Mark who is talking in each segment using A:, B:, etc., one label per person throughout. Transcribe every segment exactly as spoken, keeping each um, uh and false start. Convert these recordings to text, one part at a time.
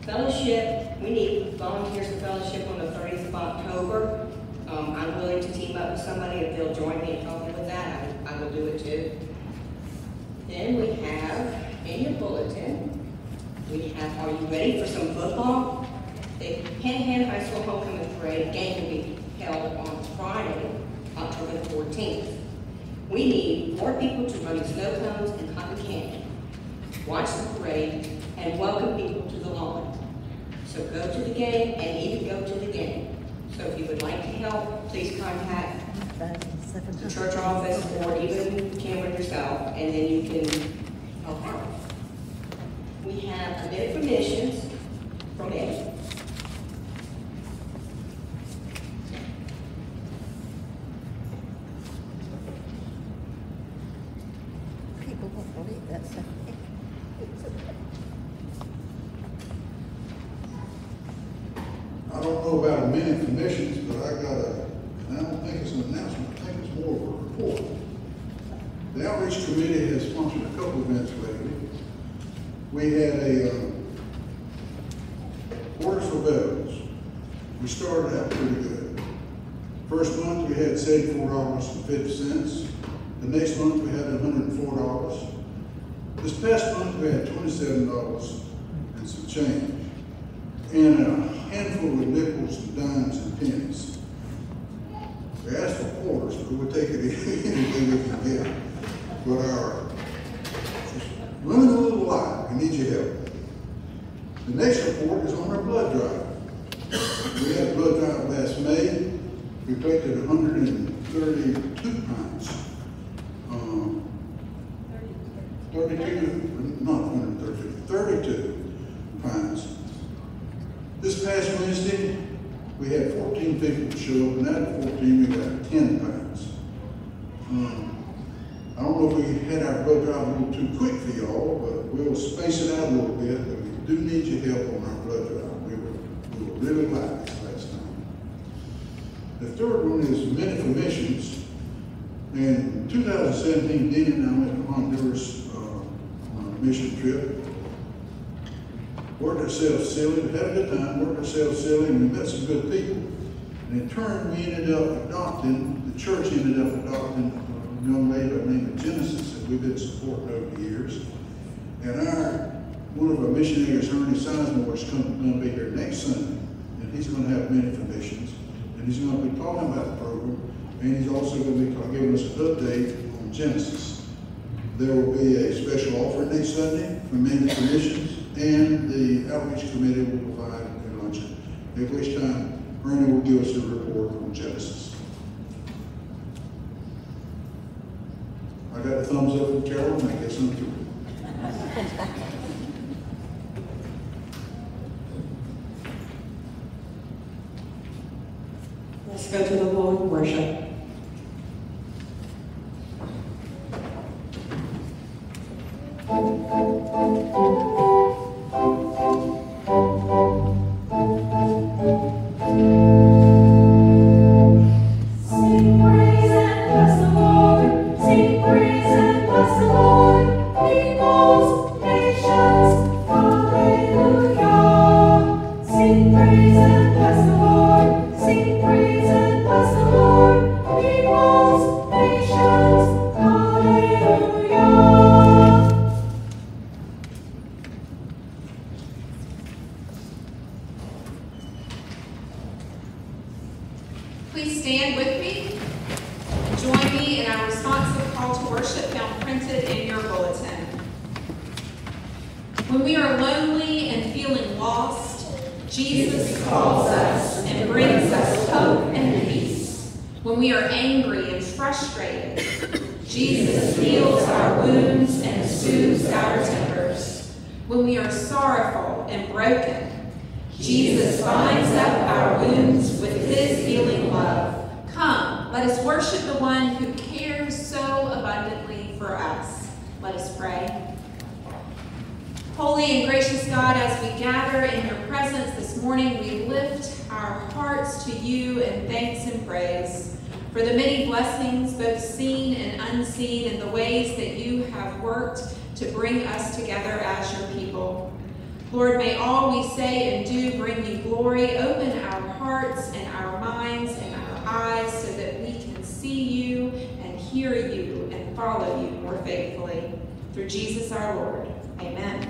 A: Fellowship, we need volunteers for fellowship on the thirtieth of October. Um, I'm willing to team up with somebody if they'll join me in helping with that. I, I will do it too. Then we have in your bulletin, we have, are you ready for some football? The Hanahan High School Homecoming Parade game will be held on Friday, October fourteenth. We need more people to run the snow cones and cotton candy, watch the parade, and welcome people to the lawn. So go to the game and even go to the game. So if you would like to help, please contact the church office or even Cameron yourself, and then you can help out. We have a bid for missions from Ed.
B: People won't believe that stuff.
C: I don't know about a minute commissions, but I got a, and I don't think it's an announcement, I think it's more of a report. The Outreach Committee has sponsored a couple events lately. We had a um, Orders for Veterans. We started out pretty good. First month we had seventy-four dollars and fifty cents. The next month we had one hundred four dollars. This past month we had twenty-seven dollars and some change. And a handful of nickels and dimes and pennies. We asked for quarters, but we'll take it anything we can get. But our running a little light, we need your help. The next report is on our blood drive. We had a blood drive last May. We collected one hundred thirty-two pounds. Um, thirty-two, not one hundred thirty-two, thirty-two pounds. This past Wednesday, we had fourteen people show up, and out of fourteen, we got ten pounds. Um, I don't know if we had our blood drive a little too quick for y'all, but we'll space it out a little bit, but we do need your help on our blood drive. We were, we were really light this last time. The third one is Minute for Missions. In two thousand seventeen, Dean and I went to Honduras uh, on a mission trip. Worked ourselves silly, but had a good time, worked ourselves silly, and we met some good people. And in turn, we ended up adopting, the church ended up adopting a young lady by the name of Genesis that we've been supporting over the years. And our, one of our missionaries, Ernie Sizemore, is going to be here next Sunday. And he's going to have many for missions. And he's going to be talking about the program. And he's also going to be talking, giving us an update on Genesis. There will be a special offering next Sunday for many for missions. And the Outreach Committee will provide a luncheon, at which time Ernie will give us a report on Genesis. I got a thumbs up from Carol, and I guess I'm through.
A: Let's go to the Lord in worship.
D: Please stand with me. Join me in our responsive call to worship found printed in your bulletin. When we are lonely and feeling lost, Jesus calls us and brings us hope and peace. When we are angry and frustrated, Jesus heals our wounds and soothes our tempers. When we are sorrowful and broken, Jesus binds up our wounds with his healing love. Come, let us worship the one who cares so abundantly for us. Let us pray. Holy and gracious God, as we gather in your presence this morning, we lift our hearts to you in thanks and praise for the many blessings, both seen and unseen, in the ways that you have worked to bring us together as your people. Lord, may all we say and do bring you glory. Open our hearts and our minds and our eyes so that we can see you and hear you and follow you more faithfully. Through Jesus our Lord. Amen.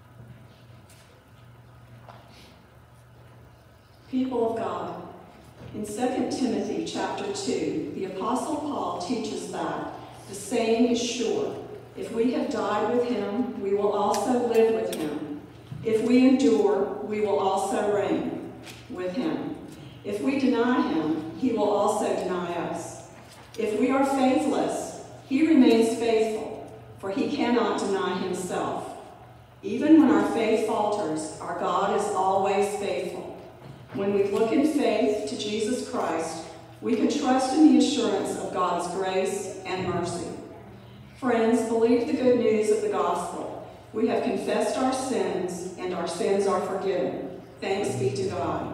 E: People of God, Second Timothy chapter two, the Apostle Paul teaches that the saying is sure, if we have died with him, we will also live with him. If we endure, we will also reign with him. If we deny him, he will also deny us. If we are faithless, he remains faithful, for he cannot deny himself. Even when our faith falters, our God is always faithful. When we look in faith to Jesus Christ, we can trust in the assurance of God's grace and mercy. Friends, believe the good news of the gospel. We have confessed our sins, and our sins are forgiven. Thanks be to God.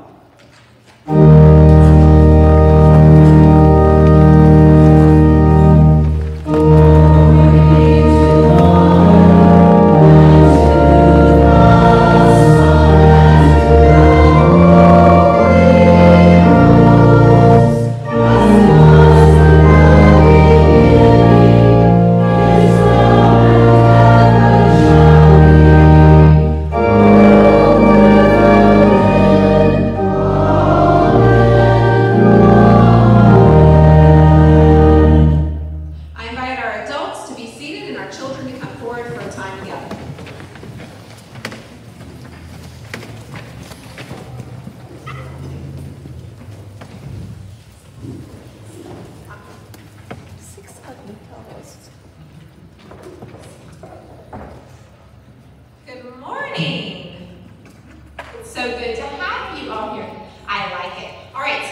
D: Good morning. It's so good to have you all here. I like it. All right,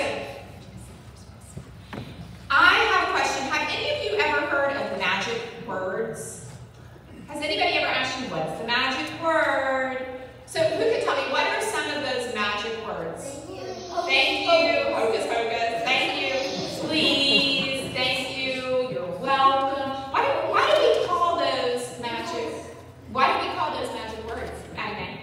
D: so I have a question. Have any of you ever heard of magic words? Has anybody ever asked you, what's the magic word? So who can tell me, what are some of those magic words? Thank you. Hocus pocus. Thank you. Please. Thank you. You're welcome. Why do, why do we call those magic? Why do we call those magic words? Amen.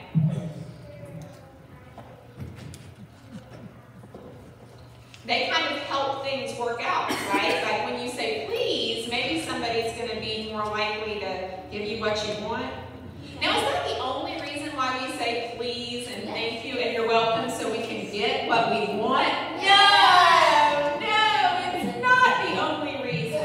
D: They kind of help things work out, right? Like when you say please, maybe somebody's going to be more likely to give you what you want. Now, is that the only reason why we say please and thank you and you're welcome so we can get what we want? No, no, it's not the only reason.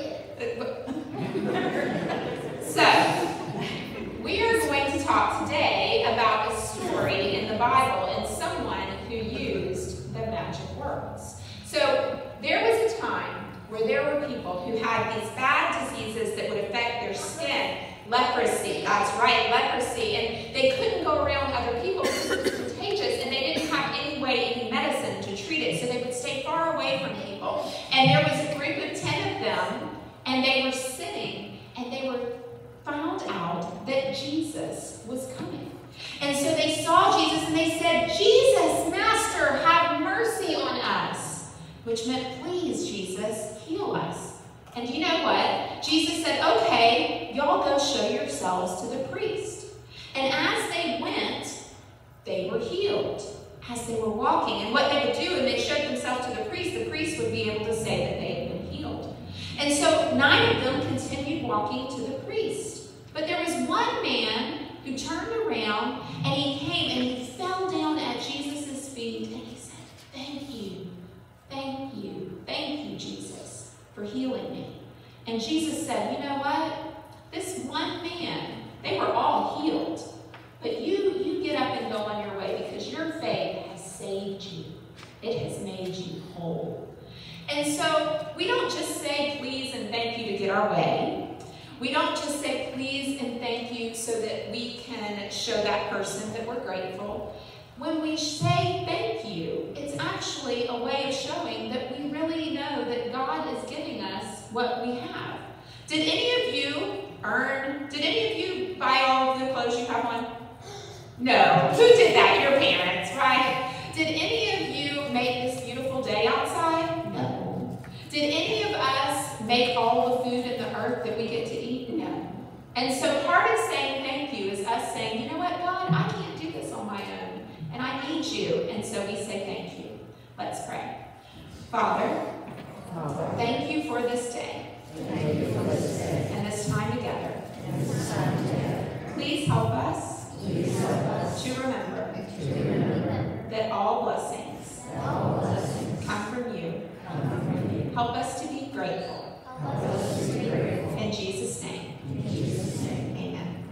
D: So, we are going to talk today about a story in the Bible and someone who used the magic words. So, there was a time where there were people who had these bad diseases that would affect their skin. Leprosy, that's right, leprosy. And they couldn't go around other people because it was contagious, and they didn't have any way, any medicine to treat it, so they would stay far away from people. And there was a group of ten of them, and they were sitting, and they were found out that Jesus was coming. And so they saw Jesus, and they said, Jesus, Master, have mercy on us. Which meant, please, Jesus, heal us. And you know what? Jesus said, okay, y'all go show yourselves to the priest. And as they went, they were healed as they were walking. And what they would do when they showed themselves to the priest, the priest would be able to say that they had been healed. And so nine of them continued walking to the priest. But there was one man who turned around and he came and he fell down at Jesus' feet and he said, thank you, thank you, thank you, Jesus, for healing me. And Jesus said, you know what? This one man, they were all healed. But you, you get up and go on your way because your faith has saved you. It has made you whole. And so we don't just say please and thank you to get our way. We don't just say please and thank you so that we can show that person that we're grateful. When we say thank you, it's actually a way of showing that we really know that God is giving us what we have. Did any of you earn, did any of you buy all of the clothes you have on? No. Who did that? Your parents, right? Did any of you make this beautiful day outside? No. Did any of us make all the food in the earth that we get to eat? No. And so part of saying thank you is us saying, you know what, God, I can't do this on my own, and I need you. And so we say thank you. Let's pray. Father, Father, thank you for this day. Thank you for this day. And this time together. And this time together. Please help us, Please help us to, remember to remember that all blessings, that all blessings come Help us to be grateful. In Jesus' name. Amen.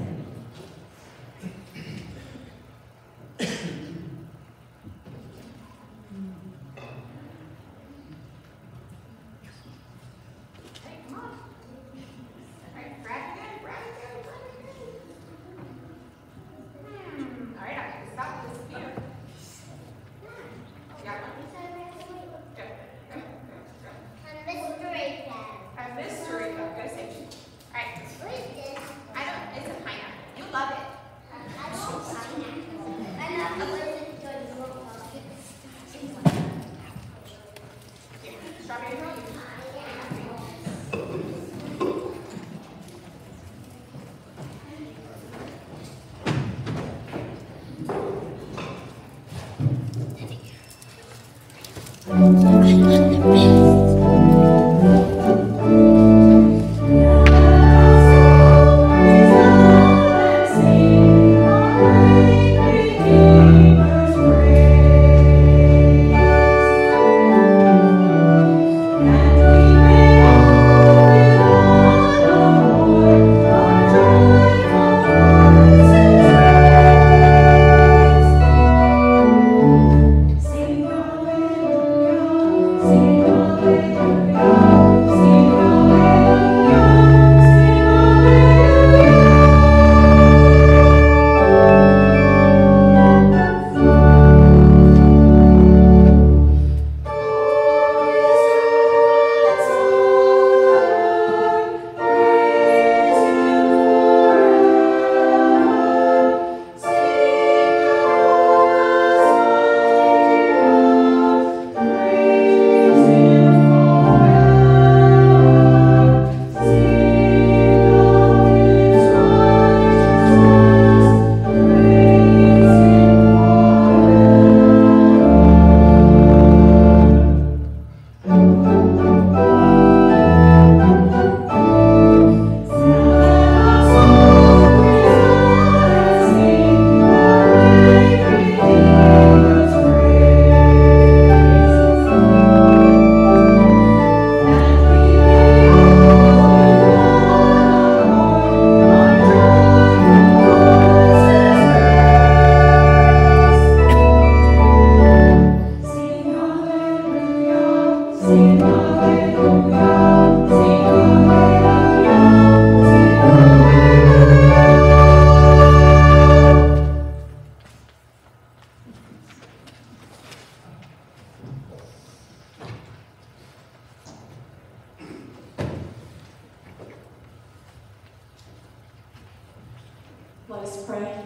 E: Let us pray.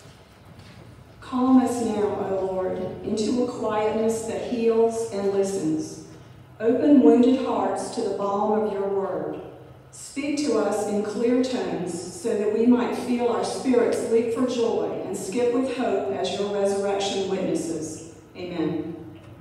E: Calm us now, O Lord, into a quietness that heals and listens. Open wounded hearts to the balm of your word. Speak to us in clear tones so that we might feel our spirits leap for joy and skip with hope as your resurrection witnesses. Amen.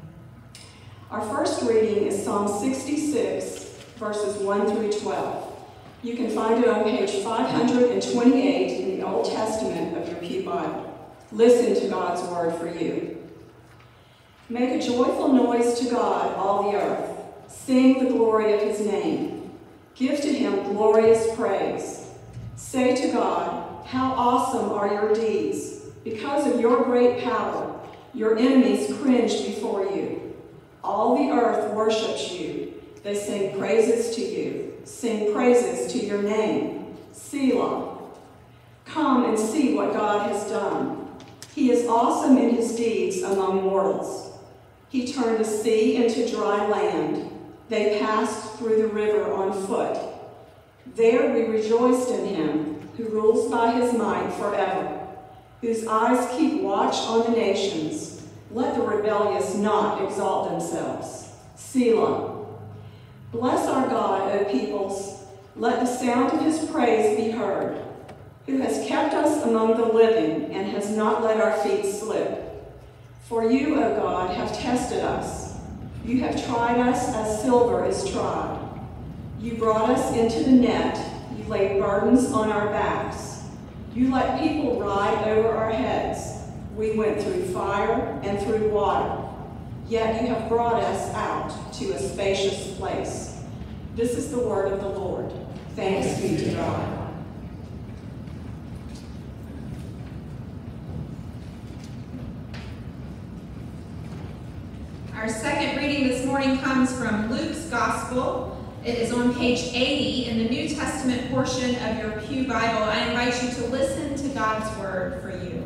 E: Our first reading is Psalm sixty-six, verses one through twelve. You can find it on page five hundred twenty-eight in the Old Testament of your Pew Bible. Listen to God's word for you. Make a joyful noise to God, all the earth. Sing the glory of his name. Give to him glorious praise. Say to God, how awesome are your deeds. Because of your great power, your enemies cringed before you. All the earth worships you. They sing praises to you. Sing praises to your name. Selah. Come and see what God has done. He is awesome in his deeds among mortals. He turned the sea into dry land. They passed through the river on foot. There we rejoiced in him, who rules by his might forever, whose eyes keep watch on the nations. Let the rebellious not exalt themselves. Selah. Bless our God, O peoples. Let the sound of his praise be heard, who has kept us among the living and has not let our feet slip. For you, O God, have tested us. You have tried us as silver is tried. You brought us into the net. You laid burdens on our backs. You let people ride over our heads. We went through fire and through water. yet you have brought us out to a spacious place. This is the word of the Lord. Thanks be to God.
D: Our second reading this morning comes from Luke's Gospel. It is on page eighty in the New Testament portion of your Pew Bible. I invite you to listen to God's word for you.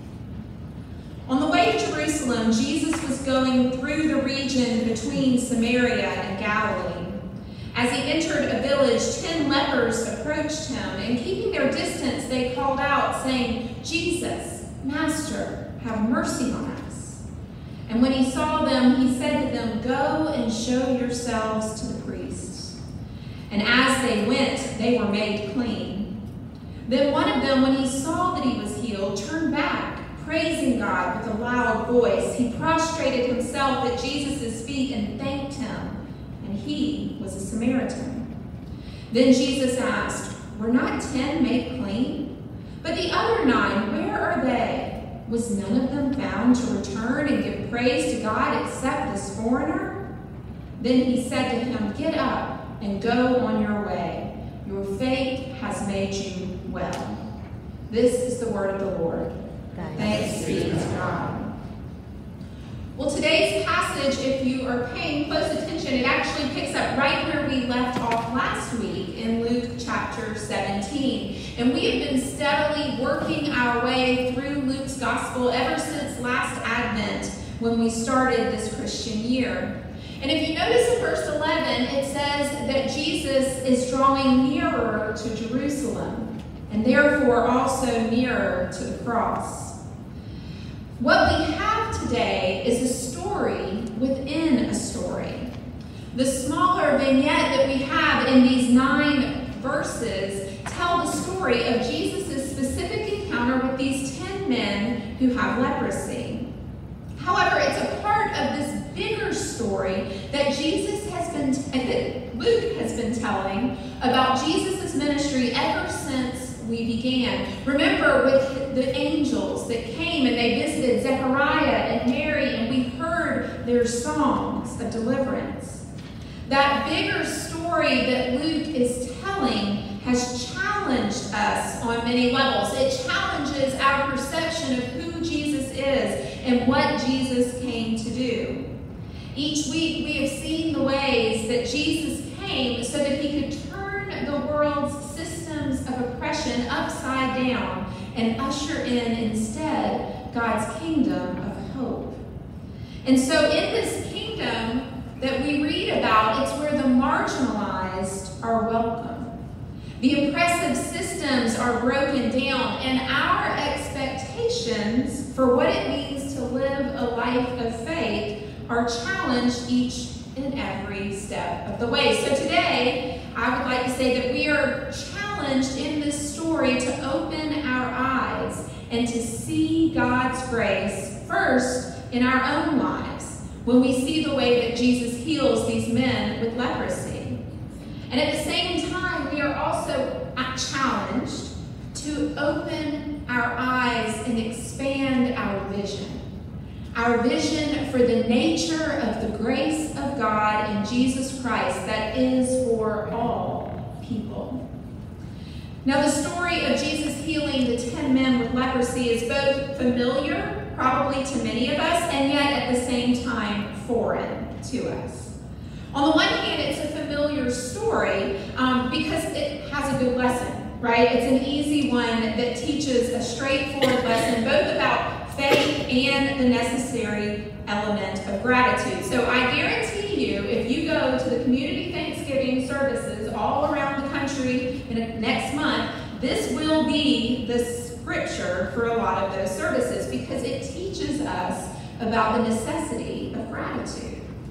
D: On the way to Jerusalem, Jesus was going through the region between Samaria and Galilee. As he entered a village, ten lepers approached him, and keeping their distance, they called out, saying, "Jesus, Master, have mercy on us." And when he saw them, he said to them, "Go and show yourselves to the priests." And as they went, they were made clean. Then one of them, when he saw that he was healed, turned back, praising God with a loud voice. He prostrated himself at Jesus' feet and thanked him. And he was a Samaritan. Then Jesus asked, "Were not ten made clean? But the other nine, where are they? Was none of them found to return and give praise to God except this foreigner?" Then he said to him, "Get up and go on your way. Your faith has made you well." This is the word of the Lord. Thanks be to God. Well, today's passage, if you are paying close attention, it actually picks up right where we left off last week in Luke chapter seventeen. And we have been steadily working our way through Luke's gospel ever since last Advent when we started this Christian year. And if you notice in verse eleven, it says that Jesus is drawing nearer to Jerusalem and therefore also nearer to the cross. What we have today is a story within a story. The smaller vignette that we have in these nine verses tell the story of Jesus' specific encounter with these ten men who have leprosy. However, it's a part of this bigger story that Jesus has been, that Luke has been telling about Jesus' ministry ever since we began. Remember with the angels that came and they visited Zechariah and Mary, and we heard their songs of deliverance. That bigger story that Luke is telling has challenged us on many levels. It challenges our perception of who Jesus is and what Jesus came to do. Each week we have seen the ways that Jesus came so that he could turn the world's systems of oppression upside down and usher in instead God's kingdom of hope. And so in this kingdom that we read about, it's where the marginalized are welcome. The oppressive systems are broken down, and our expectations for what it means to live a life of faith are challenged each and every step of the way. So today, I would like to say that we are challenged in this story to open our eyes and to see God's grace first in our own lives when we see the way that Jesus heals these men with leprosy. And at the same time, we are also challenged to open our eyes and expand our vision. Our vision for the nature of the grace of God in Jesus Christ that is for all people. Now, the story of Jesus healing the ten men with leprosy is both familiar, probably to many of us, and yet at the same time foreign to us. On the one hand, it's a familiar story um, because it has a good lesson, right? It's an easy one that teaches a straightforward lesson both about faith and the necessary element of gratitude. So I guarantee you, if you go to the community Thanksgiving services all around the country in a, next month, this will be the scripture for a lot of those services because it teaches us about the necessity of gratitude.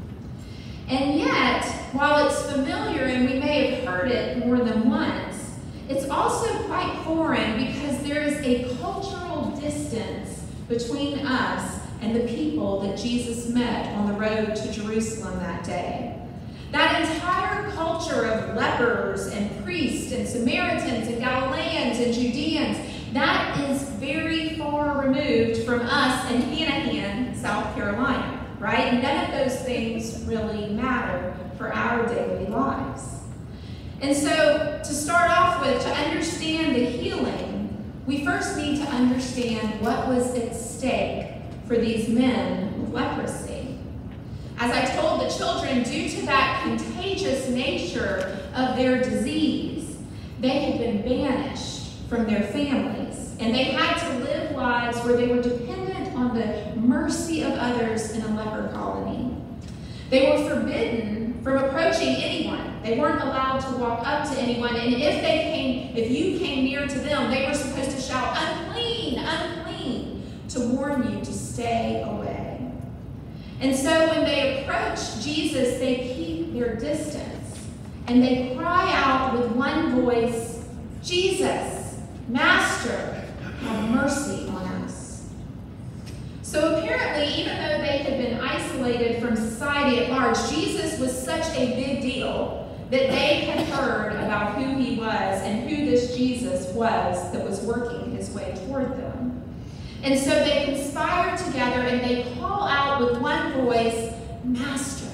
D: And yet, while it's familiar and we may have heard it more than once, it's also quite foreign because there is a cultural distance between us and the people that Jesus met on the road to Jerusalem that day. That entire culture of lepers and priests and Samaritans and Galileans and Judeans, that is very far removed from us in Hanahan, South Carolina. right? None of those things really matter for our daily lives. And so, to start off with, to understand the healing, we first need to understand what was at stake for these men with leprosy. As I told the children, due to that contagious nature of their disease, they had been banished from their families, and they had to live lives where they were dependent on the mercy of others in a leper colony. They were forbidden from approaching anyone. They weren't allowed to walk up to anyone, and if they came, if you came near to them, they were supposed to shout, "Unclean, unclean," to warn you to stay away. And so when they approach Jesus, they keep their distance, and they cry out with one voice, "Jesus, Master, have mercy on us." So apparently, even though they had been isolated from society at large, Jesus was such a big deal that they had heard about who he was and who this Jesus was that was working his way toward them. And so they conspire together and they call out with one voice, "Master."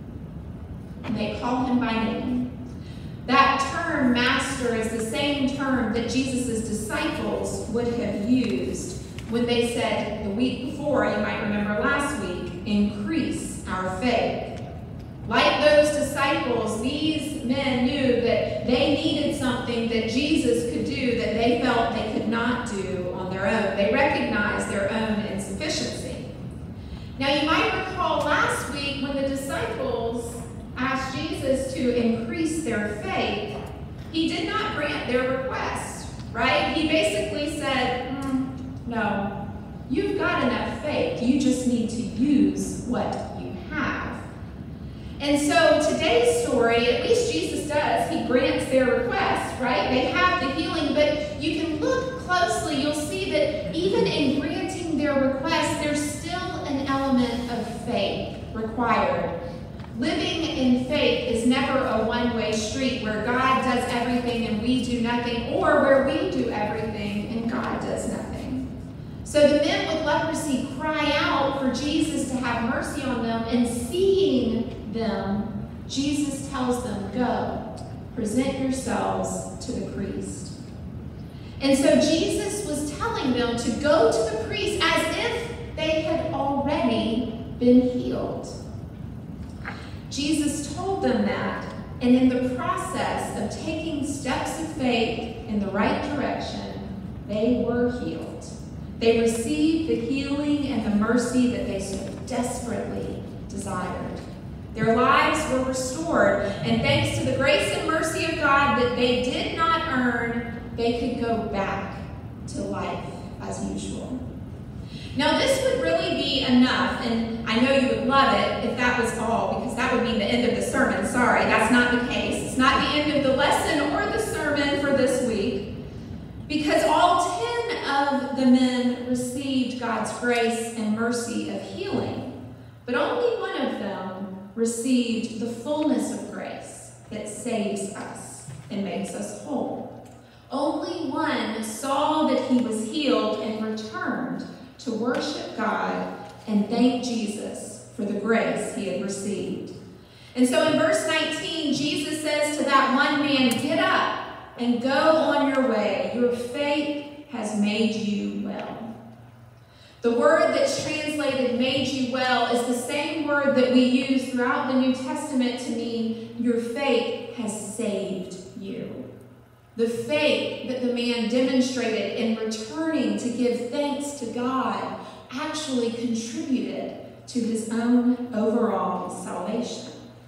D: And they call him by name. That term, master, is the same term that Jesus' disciples would have used when they said the week before, you might remember last week, "Increase our faith." Like those disciples, these men knew that they needed something that Jesus could do that they felt they could not do on their own. They recognized their own insufficiency. Now you might recall last week when the disciples asked Jesus to increase their faith, he did not grant their request, right? He basically said, mm, no, you've got enough faith. You just need to use what you have. And so today's story, at least Jesus does, he grants their request, right? They have the healing, but you can look closely, you'll see that even in granting their request, there's still an element of faith required. Living in faith is never a one-way street where God does everything and we do nothing, or where we do everything and God does nothing. So the men with leprosy cry out for Jesus to have mercy on them, and seeing them, Jesus tells them, "Go, present yourselves to the priest." And so Jesus was telling them to go to the priest as if they had already been healed. Jesus told them that, and in the process of taking steps of faith in the right direction, they were healed. They received the healing and the mercy that they so desperately desired. Their lives were restored, and thanks to the grace and mercy of God that they did not earn, they could go back to life as usual. Now this would really be enough, and I know you would love it if that was all, because that would mean the end of the sermon. Sorry, that's not the case. It's not the end of the lesson or the sermon for this week, because all ten of the men received God's grace and mercy of healing, but only one of them received the fullness of grace that saves us and makes us whole. Only one saw that he was healed and returned to worship God and thank Jesus for the grace he had received. And so in verse nineteen, Jesus says to that one man, "Get up and go on your way. Your faith has made you well." The word that's translated "made you well" is the same word that we use throughout the New Testament to mean your faith has saved you. The faith that the man demonstrated in returning to give thanks to God actually contributed to his own overall salvation.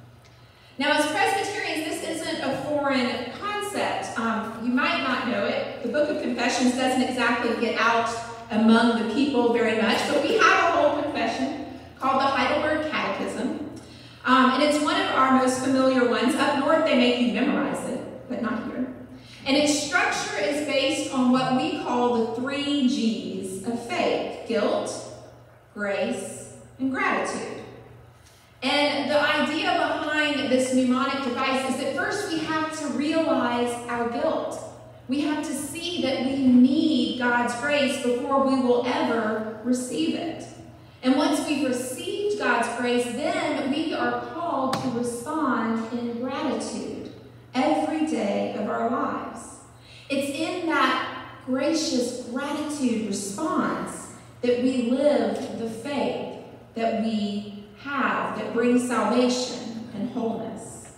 D: Now, as Presbyterians, this isn't a foreign concept. Um, you might not know it. The Book of Confessions doesn't exactly get out among the people very much, but we have a whole confession called the Heidelberg Catechism. Um, and it's one of our most familiar ones. Up north, they make you memorize it, but not here. And its structure is based on what we call the three G's of faith: guilt, grace, and gratitude. And the idea behind this mnemonic device is that first we have to realize our guilt. We have to see that we need God's grace before we will ever receive it. And once we've received God's grace, then we are called to respond in gratitude every day of our lives. It's in that gracious gratitude response that we live the faith that we have that brings salvation and wholeness.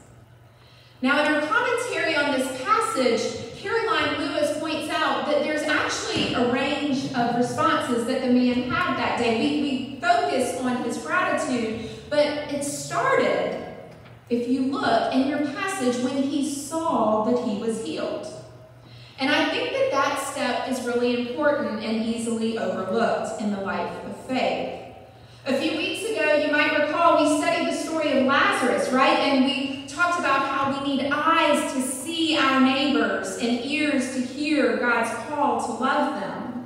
D: Now, in our commentary on this passage, Caroline Lewis points out that there's actually a range of responses that the man had that day. We, we focus on his gratitude, but it started, if you look in your passage, when he saw that he was healed. And I think that that step is really important and easily overlooked in the life of faith. A few weeks ago, you might recall, we studied the story of Lazarus, right? And we talked about how we need eyes to see our neighbors and ears to hear God's call to love them.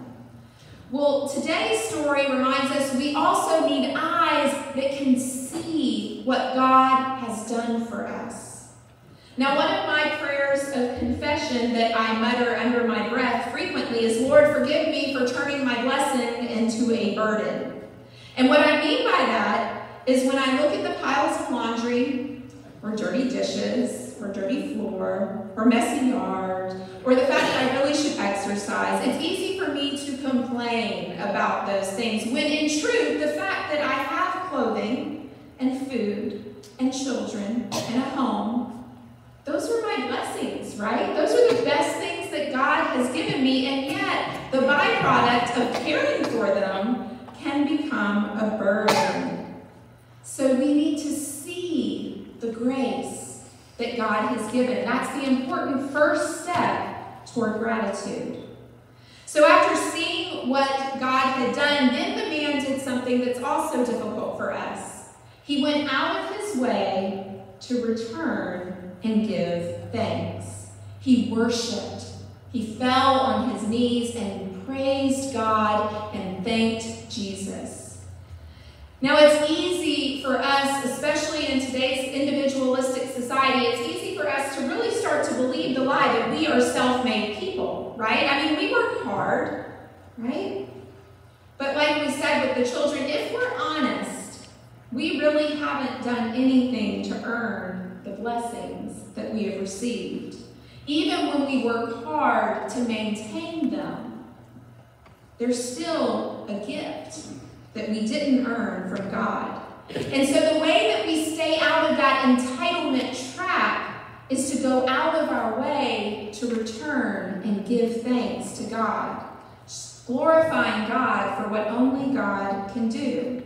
D: Well, today's story reminds us we also need eyes that can see what God has done for us. Now, one of my prayers of confession that I mutter under my breath frequently is, Lord, forgive me for turning my blessing into a burden. And what I mean by that is when I look at the piles of laundry, or dirty dishes, or dirty floor, or messy yard, or the fact that I really should exercise, it's easy for me to complain about those things, when in truth, the fact that I have clothing, and food, and children, and a home, those are my blessings, right? Those are the best things that God has given me, and yet the byproduct of caring for them can become a burden. So we need to see the grace that God has given. That's the important first step toward gratitude. So after seeing what God had done, then the man did something that's also difficult for us. He went out of his way to return and give thanks. He worshiped. He fell on his knees and praised God and thanked Jesus. Now, it's easy for us, especially in today's individualistic society, it's easy for us to really start to believe the lie that we are self-made people, right? I mean, we work hard, right? But like we said with the children, if we're honest, we really haven't done anything to earn the blessings that we have received. Even when we work hard to maintain them, there's still a gift that we didn't earn from God. And so the way that we stay out of that entitlement trap is to go out of our way to return and give thanks to God, glorifying God for what only God can do.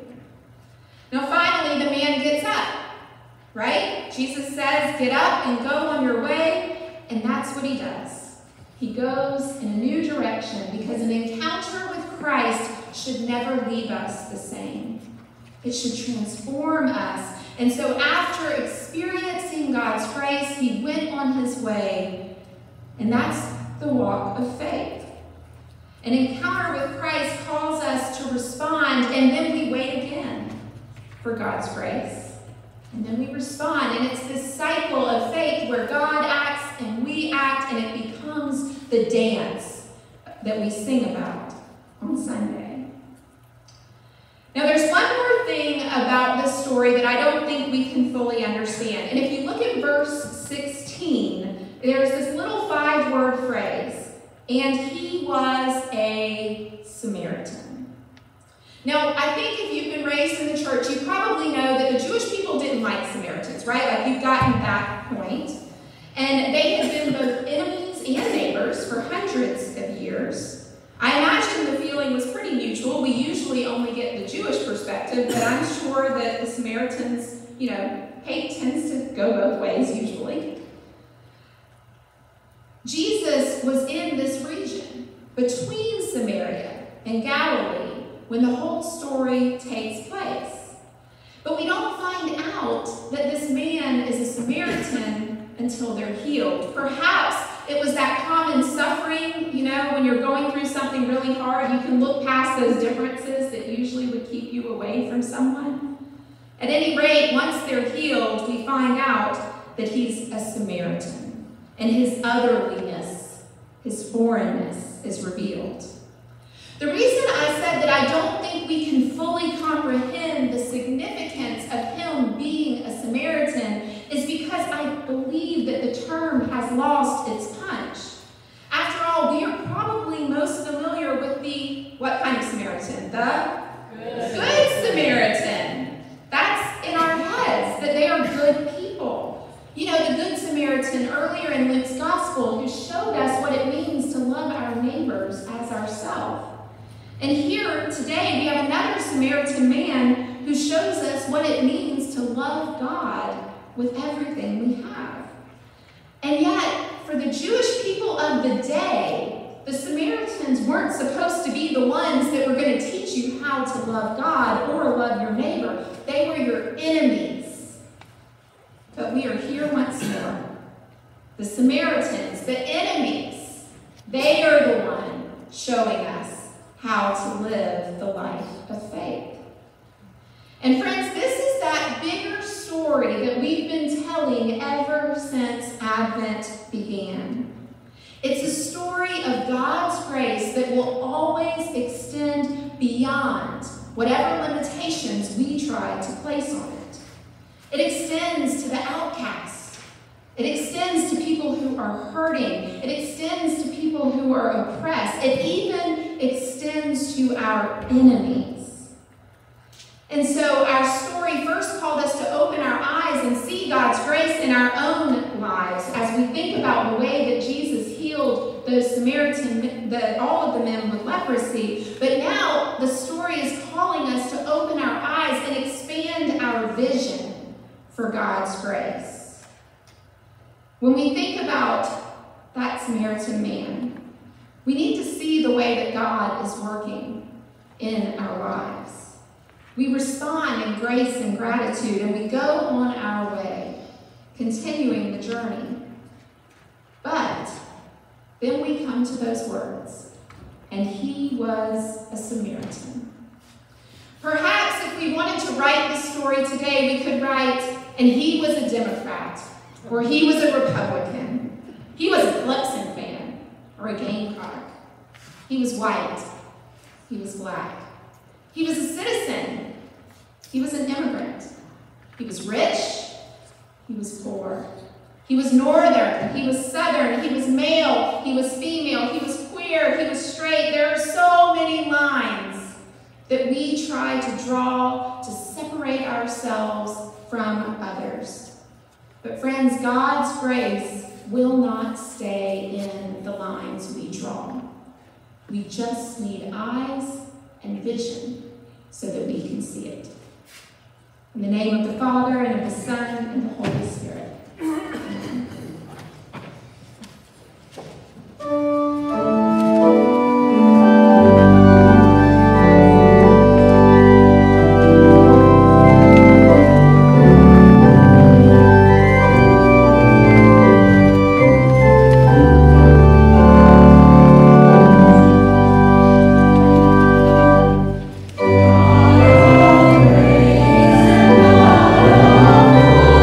D: Now finally, the man gets up, right? Jesus says, get up and go on your way, and that's what he does. He goes in a new direction because an encounter with Christ should never leave us the same. It should transform us. And so after experiencing God's grace, he went on his way, and that's the walk of faith. An encounter with Christ calls us to respond, and then we wait again for God's grace. And then we respond, and it's this cycle of faith where God acts and we act, and it becomes the dance that we sing about on Sunday. Now, there's one more thing about this story that I don't think we can fully understand. And if you look at verse sixteen, there's this little five-word phrase, and he was a Samaritan. Now, I think if you've been raised in the church, you probably know that the Jewish people didn't like Samaritans, right? Like, you've gotten that point. And they had been both enemies and neighbors for hundreds of years. I imagine the feeling was pretty mutual. We usually only get the Jewish perspective, but I'm sure that the Samaritans, you know, hate tends to go both ways usually. Jesus was in this region between Samaria and Galilee when the whole story takes place. But we don't find out that this man is a Samaritan until they're healed. Perhaps it was that common suffering, you know, when you're going through something really hard, you can look past those differences that usually would keep you away from someone. At any rate, once they're healed, we find out that he's a Samaritan, and his otherliness, his foreignness is revealed. The reason I said that I don't think we can fully comprehend the significance of him being a Samaritan is because I believe that the term has lost its punch. After all, we are probably most familiar with the, what kind of Samaritan? The Good, Good Samaritan. That's in our heads, that they are good people. You know, the Good Samaritan earlier in Luke's Gospel who showed us what it means to love our neighbors as ourselves. And here today we have another Samaritan man who shows us what it means to love God with everything we have. And yet, for the Jewish people of the day, the Samaritans weren't supposed to be the ones that were going to teach you how to love God or love your neighbor. They were your enemies. But we are here once more. The Samaritans, the enemies, they are the one showing us how to live the life of faith. And friends, this is that bigger story that we've been telling ever since Advent began. It's a story of God's grace that will always extend beyond whatever limitations we try to place on it. It extends to the outcast. It extends to people who are hurting. It extends to people who are oppressed. It even extends to our enemies. And so our story first called us to open our eyes and see God's grace in our own lives as we think about the way that Jesus healed those Samaritan, the, all of the men with leprosy. But now the story is calling us to open our eyes and expand our vision for God's grace. When we think about that Samaritan man, we need to see the way that God is working in our lives. We respond in grace and gratitude, and we go on our way, continuing the journey. But then we come to those words, and he was a Samaritan. Perhaps if we wanted to write this story today, we could write, and he was a Democrat, or he was a Republican. He was a Clemson fan, or a Gamecock. He was white. He was black. He was a citizen. He was an immigrant. He was rich. He was poor. He was northern. He was southern. He was male. He was female. He was queer. He was straight. There are so many lines that we try to draw to separate ourselves from others. But friends, God's grace will not stay in the lines we draw. We just need eyes and vision so that we can see it. In the name of the Father, and of the Son, and the Holy Spirit. Amen.
F: Praise and honor,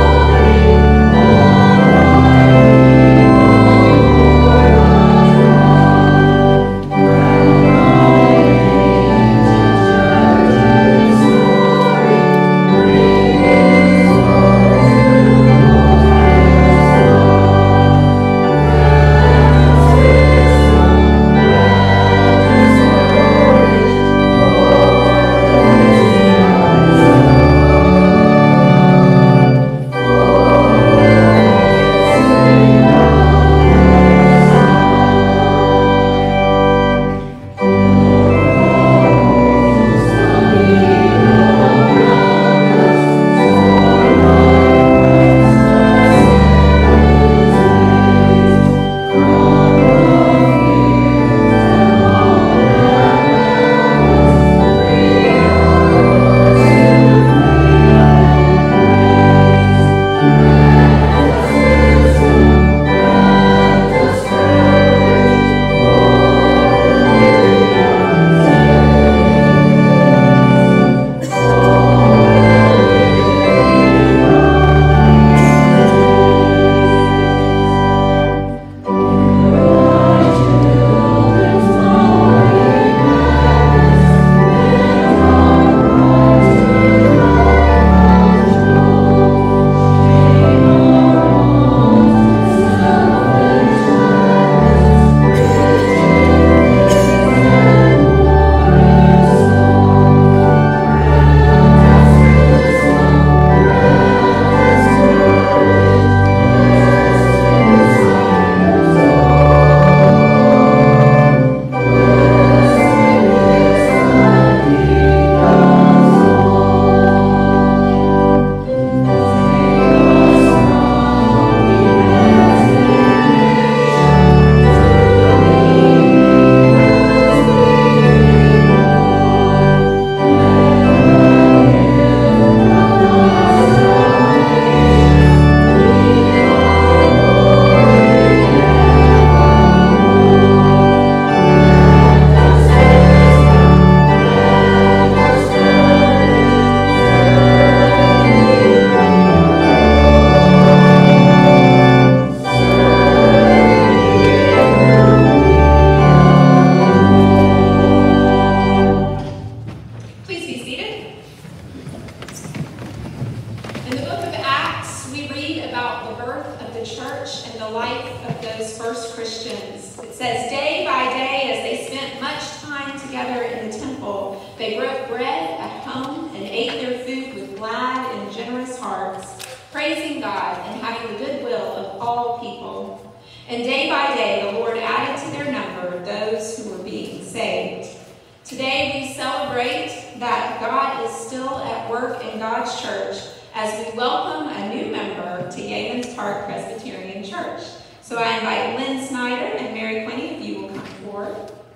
D: the church and the life of those first Christians. It says, day by day, as they spent much time together in the temple, they broke bread at home and ate their food with glad and generous hearts, praising God and having the goodwill of all people. And day by day, the Lord added to their number those who were being saved. Today, we celebrate that God is still at work in God's church as we welcome a new member to Yeamans Park Presbyterian Church. So I invite Lynn Snyder and Mary Quinny, if you will come forward.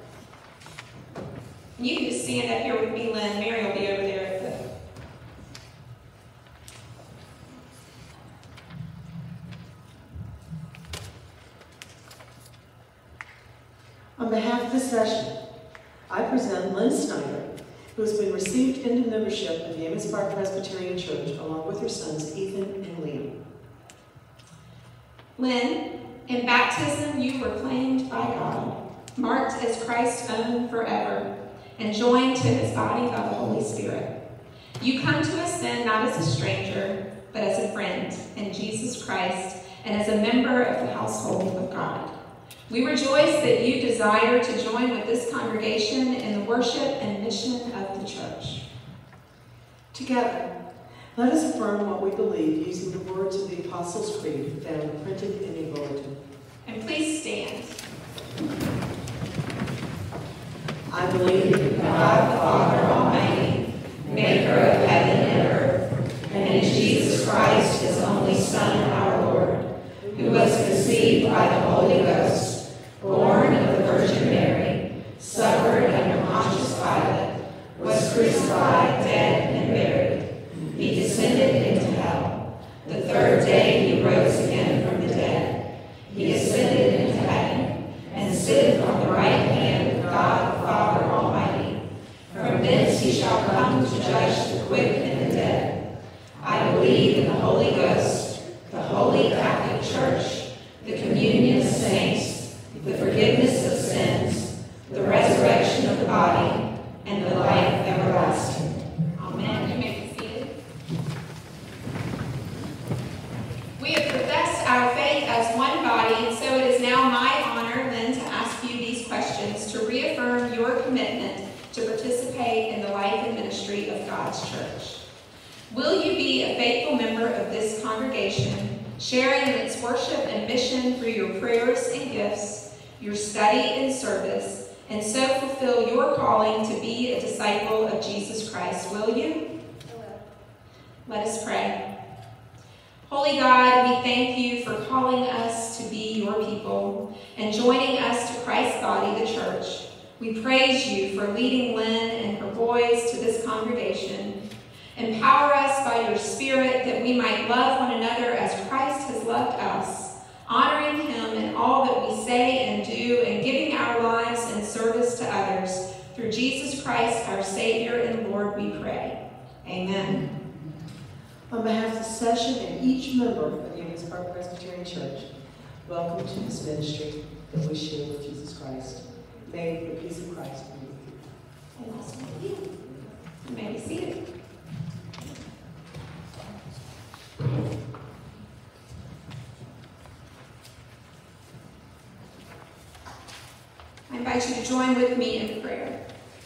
D: You can just stand up here with me, Lynn. Mary will be over there at the...
F: On behalf of the session, I present Lynn Snyder, who has been received into membership of Yeamans Park Presbyterian Church, along with her sons Ethan and Liam.
D: Lynn, in baptism you were claimed by God, marked as Christ's own forever, and joined to his body by the Holy Spirit. You come to us then not as a stranger, but as a friend in Jesus Christ, and as a member of the household of God. We rejoice that you desire to join with this congregation in the worship and mission of the church.
F: Together, let us affirm what we believe using the words of the Apostles' Creed found printed in a bulletin.
D: And please stand.
F: I believe in
D: God the Father Almighty, maker of heaven and earth, and in Jesus Christ, his only Son, our Lord, who was conceived by the Holy Ghost, born of the Virgin Mary, suffered under Pontius Pilate, was crucified, dead, and buried. He descended into hell. The third day he rose again from the dead. He ascended into heaven, and sitteth on the right hand of God the Father Almighty. From thence he shall come to judge the quick and the dead. I believe in the Holy Ghost, the Holy Catholic Church, the communion of saints, the forgiveness of sins, the resurrection of the body, and the life everlasting. Amen. You may be seated. We have professed our faith as one body, and so it is now my honor then to ask you these questions to reaffirm your commitment to participate in the life and ministry of God's church. Will you be a faithful member of this congregation, sharing in its worship and mission through your prayers and gifts, your study and service, and so fulfill your calling to be a disciple of Jesus Christ? Will you? Let us pray. Holy God, we thank you for calling us to be your people and joining us to Christ's body, the church. We praise you for leading Lynn and her boys to this congregation. Empower us by your Spirit that we might love one another as Christ has loved us, honoring him in all that we say and do, and giving our lives in service to others. Through Jesus Christ, our Savior and Lord, we pray. Amen.
F: On behalf of the session and each member of Yeamans Park Presbyterian Church, welcome to this ministry that we share with Jesus Christ. May the peace of Christ be with you.
D: And also with you. You may be seated. I invite you to join with me in prayer.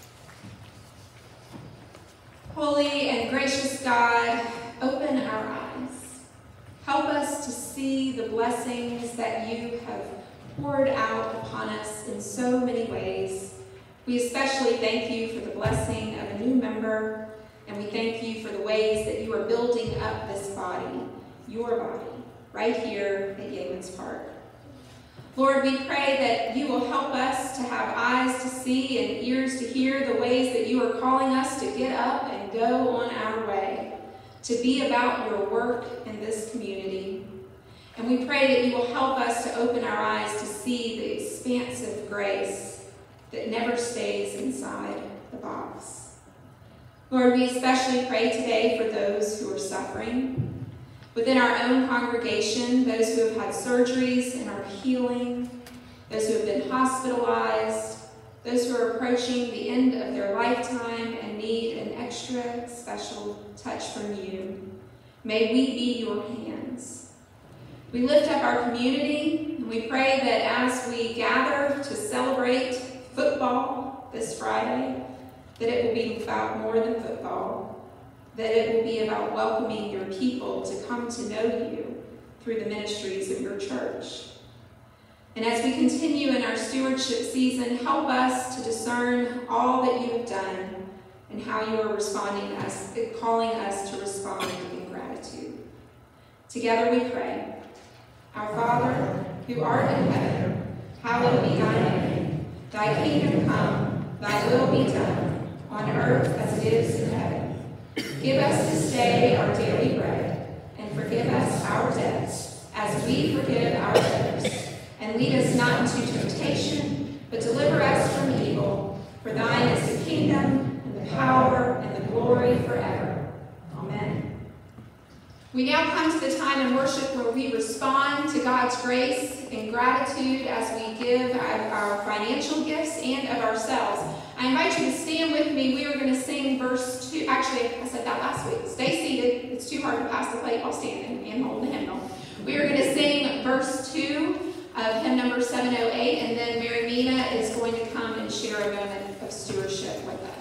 D: Holy and gracious God, open our eyes. Help us to see the blessings that you have poured out upon us in so many ways. We especially thank you for the blessing of a new member, and we thank you for the ways that you are building up this body, your body, right here at Yeamans Park. Lord, we pray that you will help us to have eyes to see and ears to hear the ways that you are calling us to get up and go on our way, to be about your work in this community. And we pray that you will help us to open our eyes to see the expansive grace that never stays inside the box. Lord, we especially pray today for those who are suffering within our own congregation, those who have had surgeries and are healing, those who have been hospitalized, those who are approaching the end of their lifetime and need an extra special touch from you. May we be your hands. We lift up our community, and we pray that as we gather to celebrate football this Friday, that it will be about more than football, that it will be about welcoming your people to come to know you through the ministries of your church. And as we continue in our stewardship season, help us to discern all that you have done and how you are responding to us, calling us to respond in gratitude. Together we pray. Our Father, who art in heaven, hallowed be thy name. Thy kingdom come, thy will be done, on earth as it is in heaven. Give us this day our daily bread, and forgive us our debts, as we forgive our debtors. And lead us not into temptation, but deliver us from evil. For thine is the kingdom, and the power, and the glory forever. Amen. We now come to the time in worship where we respond to God's grace and gratitude as we give our financial gifts and of ourselves. I invite you to stand with me. We are going to sing verse two. Actually, I said that last week. Stay seated. It's too hard to pass the plate while standing and hold the hymnal. We are going to sing verse two of hymn number seven oh eight, and then Mary Mina is going to come and share a moment of stewardship with us.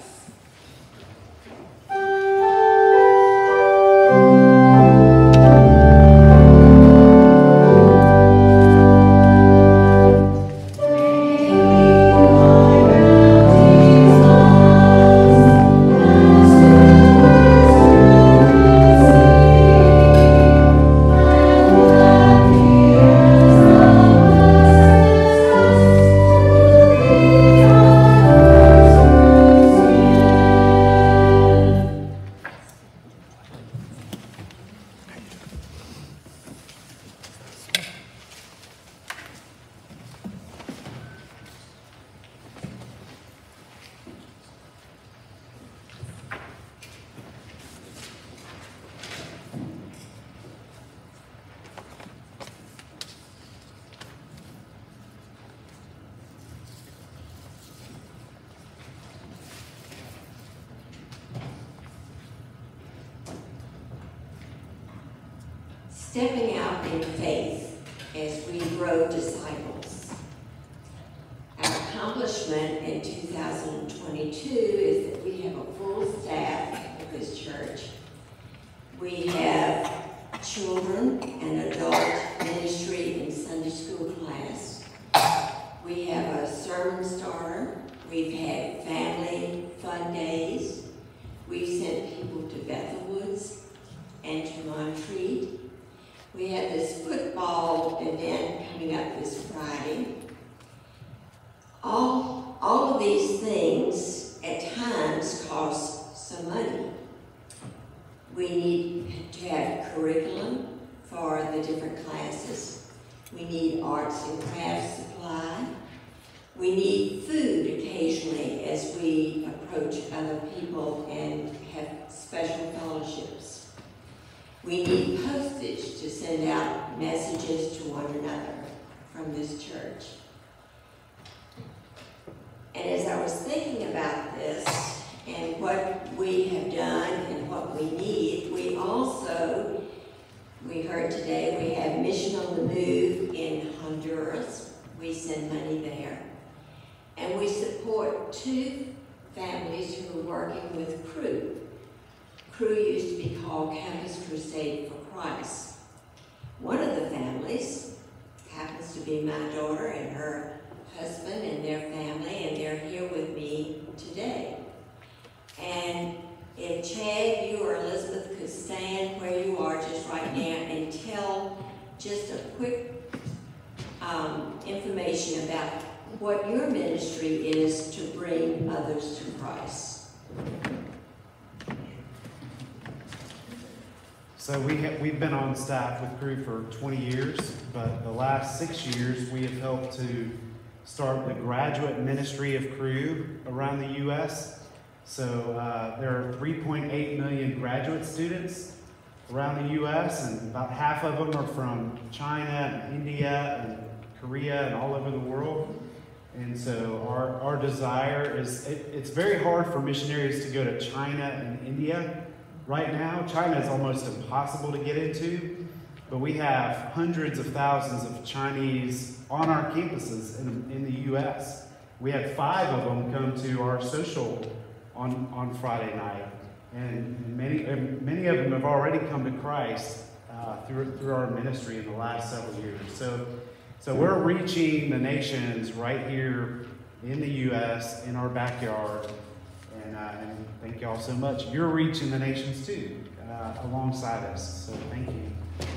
G: Stepping out in faith as we grow disciples. Our accomplishment in two thousand twenty-two is that we have a full staff of this church. We have children and adult ministry and Sunday school class. We have a sermon starter. We've had family fun days. We've sent people to Bethel Woods and to Montreat. We have this football event coming up this Friday. All, all of these things at times cost some money. We need to have curriculum for the different classes. We need arts and crafts supply. We need food occasionally as we approach other people and have special fellowships. We need postage to send out messages to one another from this church. And as I was thinking about this and what we have done and what we need, we also, we heard today, we have Mission on the Move in Honduras. We send money there. And we support two families who are working with Crew. Crew used to be called Campus Crusade for Christ. One of the families happens to be my daughter and her husband and their family, and they're here with me today. And if Chad, you or Elizabeth could stand where you are just right now and tell just a quick um, information about what your ministry is to bring others to Christ.
H: So we have, we've been on staff with Crew for twenty years, but the last six years we have helped to start the graduate ministry of Crew around the U S So uh, there are three point eight million graduate students around the U S and about half of them are from China and India and Korea and all over the world. And so our, our desire is, it, it's very hard for missionaries to go to China and India right now. China is almost impossible to get into, but we have hundreds of thousands of Chinese on our campuses in, in the U S We had five of them come to our social on, on Friday night, and many, and many of them have already come to Christ uh, through, through our ministry in the last several years. So, so we're reaching the nations right here in the U S, in our backyard, and, uh, and thank y'all so much. You're reaching the nations too, uh, alongside us, so thank you.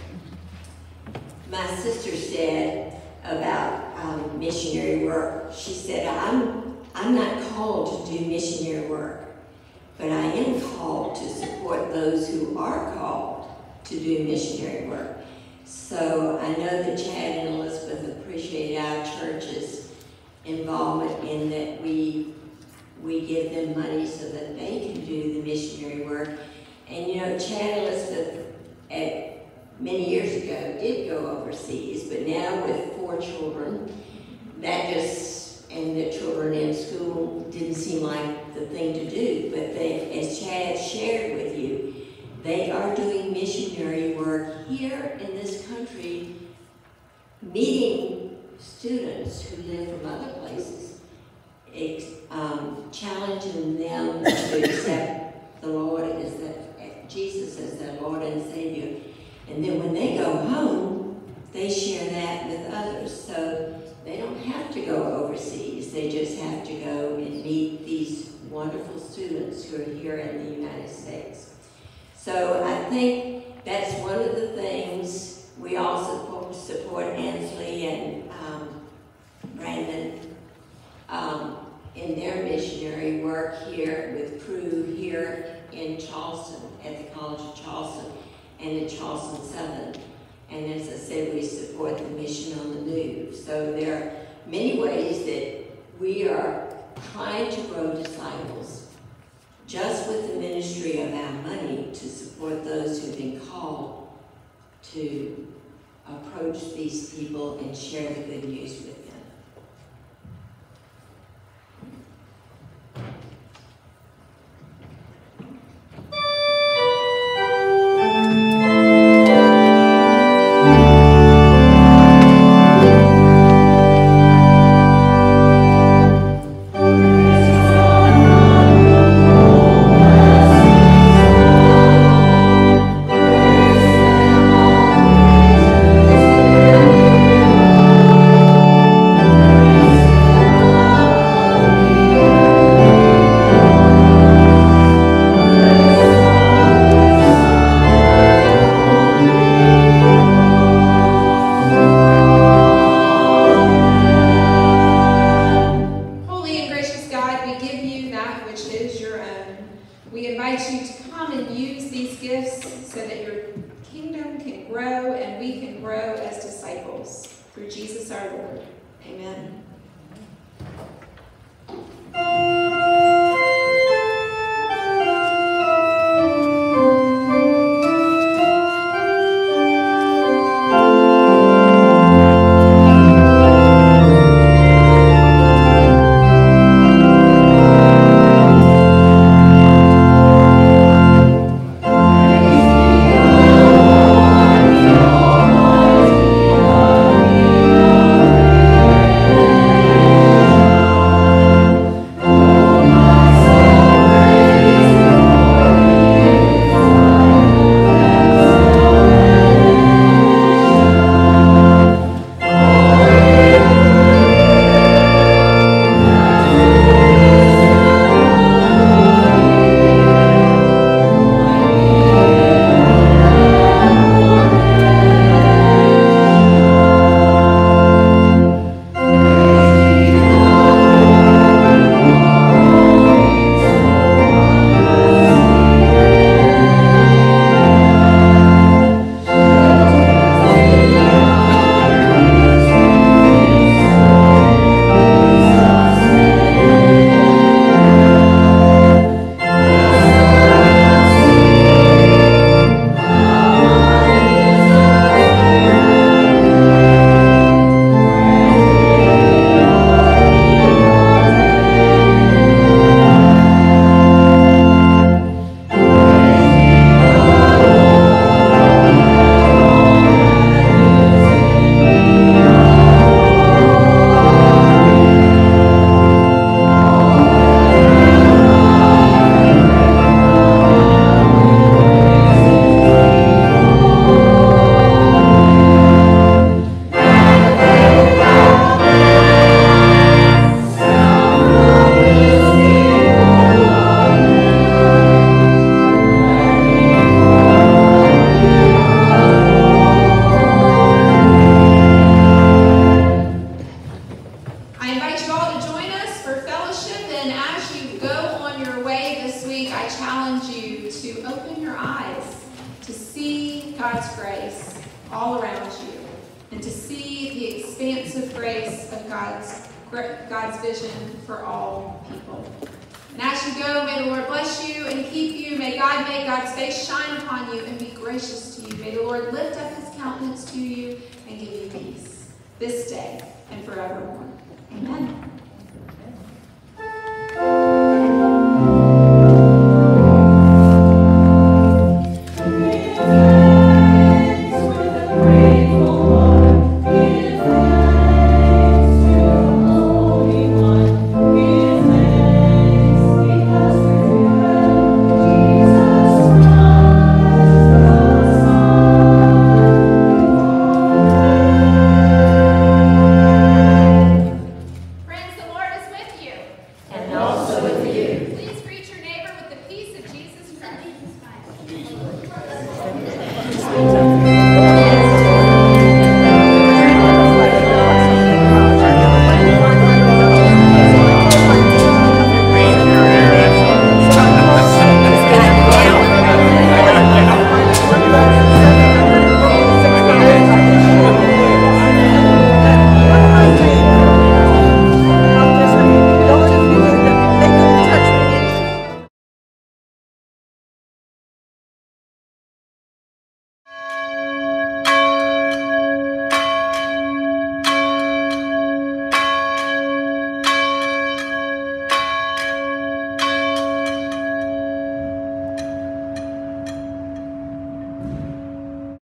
G: My sister said about um, missionary work, she said, I'm, I'm not called to do missionary work, but I am called to support those who are called to do missionary work. So I know that Chad and Elizabeth appreciate our church's involvement in that we, we give them money so that they can do the missionary work. And you know, Chad and Elizabeth, at many years ago, did go overseas, but now with four children, that just, and the children in school didn't seem like the thing to do. But they, as Chad shared with you, they are doing missionary work here in this country, meeting students who live from other places, ex, um, challenging them to accept the Lord as the, Jesus as their Lord and Savior. And then when they go home, they share that with others. So they don't have to go overseas. They just have to go and meet these wonderful students who are here in the United States. So I think that's one of the things we also support, support Ansley and um, Brandon um, in their missionary work here with Crew here in Charleston, at the College of Charleston, and at Charleston Southern. And as I said, we support the Mission on the Move. So there are many ways that we are trying to grow disciples just with the ministry of our money to support those who've been called to approach these people and share the good news with them.
D: Amen. around you and to see the expansive grace of God's, God's vision for all people. And as you go, may the Lord bless you and keep you. May God make God's face shine upon you and be gracious to you. May the Lord lift up his countenance to you and give you peace this day and forevermore. Amen.